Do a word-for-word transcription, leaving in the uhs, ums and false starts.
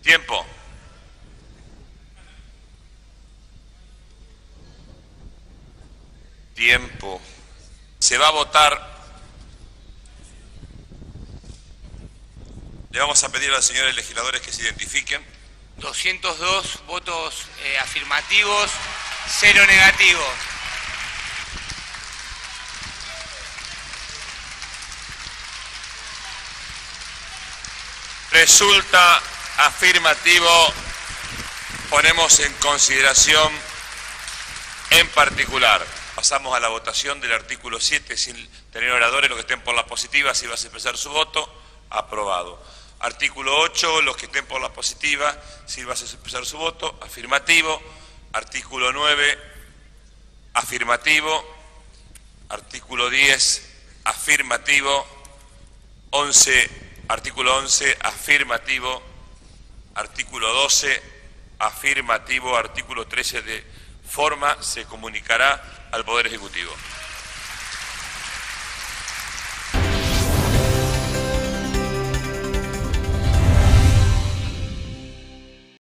Tiempo. Tiempo. Se va a votar. Le vamos a pedir a los señores legisladores que se identifiquen. doscientos dos votos eh, afirmativos, cero negativos. Resulta afirmativo. Ponemos en consideración en particular. Pasamos a la votación del artículo siete sin tener oradores. Los que estén por la positiva, si vas a expresar su voto, aprobado. Artículo ocho, los que estén por la positiva, si vas a expresar su voto, afirmativo. Artículo nueve, afirmativo. Artículo diez, afirmativo. once, artículo once, afirmativo. Artículo doce, afirmativo. Artículo trece, de forma se comunicará al Poder Ejecutivo.